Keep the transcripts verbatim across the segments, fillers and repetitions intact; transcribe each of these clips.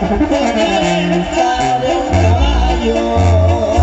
por la venta de un caballo.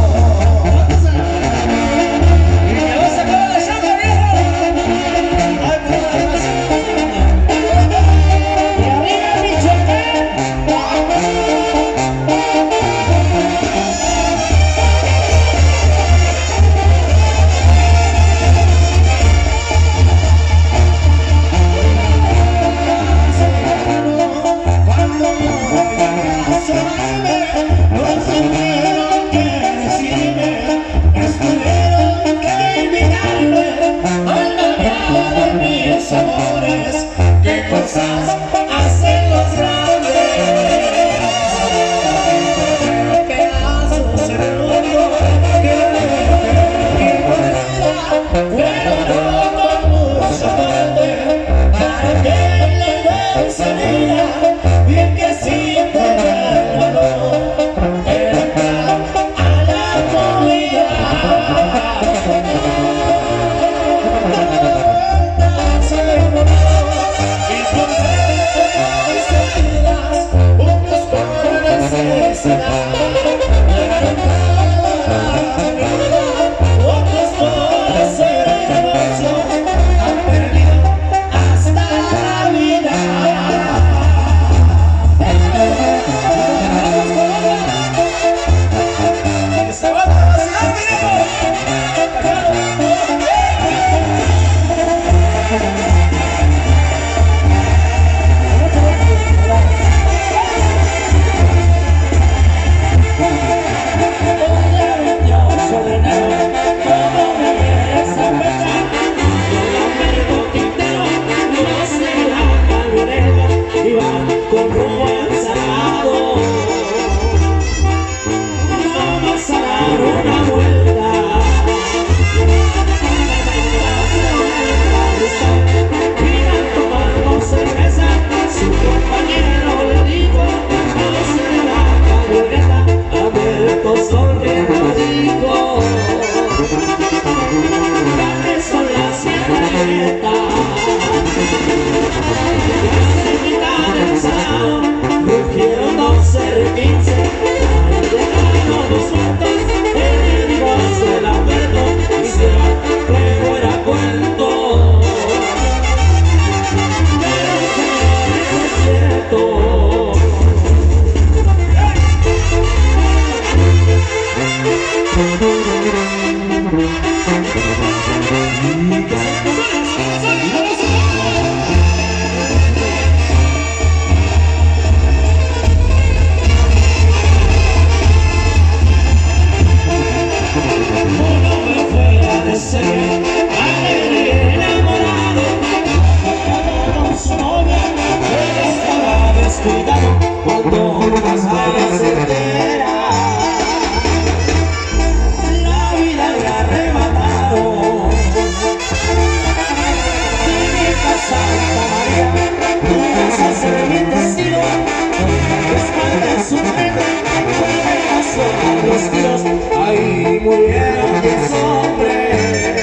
Ahí murieron diez hombres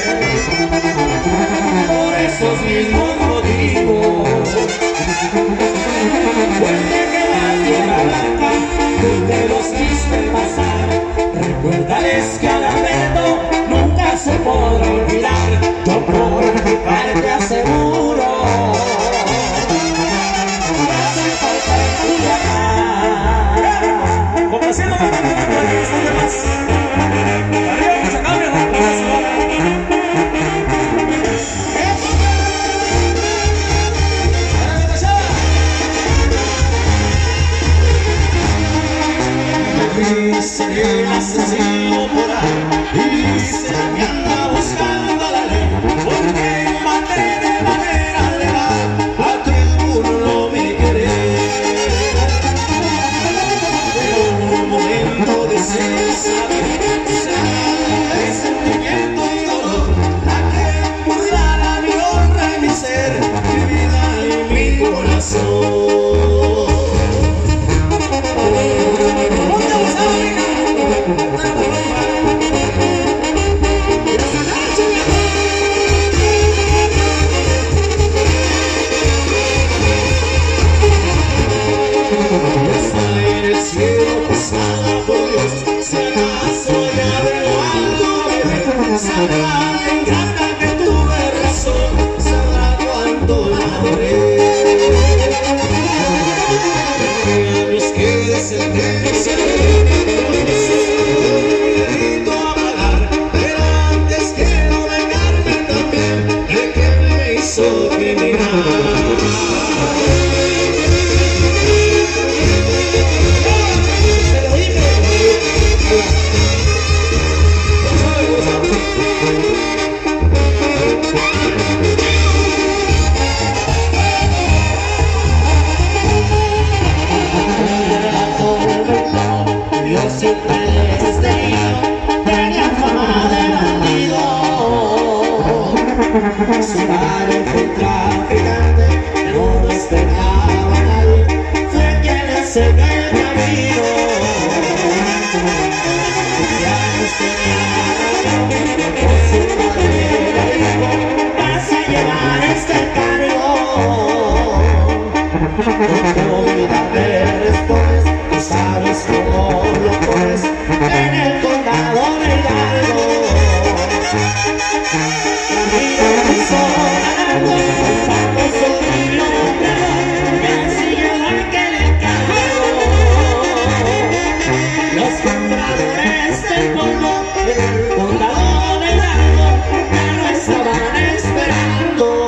por esos mismos motivos. Fuerte que la tierra Con comida me respondes, tú sabes cómo lo pones en el condado de Hidalgo. Ramiro Rizonaldo, el famoso río me sigue igual que el encargo. Los compradores del polvo en el condado de Hidalgo ya no estaban esperando.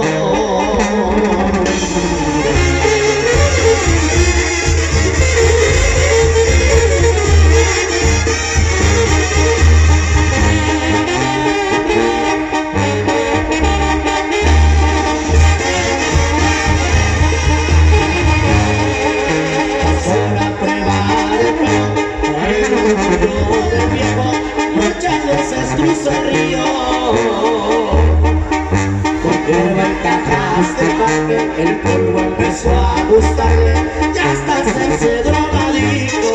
Del viejo, muchas veces cruzo el río. Con hierba en cajas de parque, el polvo empezó a gustarle, ya hasta hacerse drogadicto.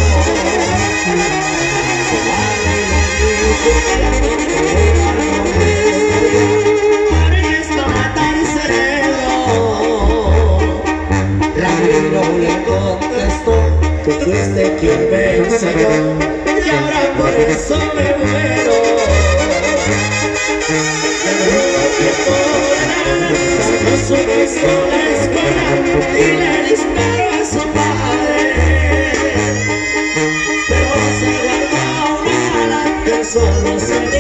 Para en esto mata el cerebro. Ramiro le contestó: tú fuiste quien me enseñó y ahora por eso me muero. Pero que por nada sacó su pistola a escondida y le disparó a su padre. Pero se guardó una bala que solo se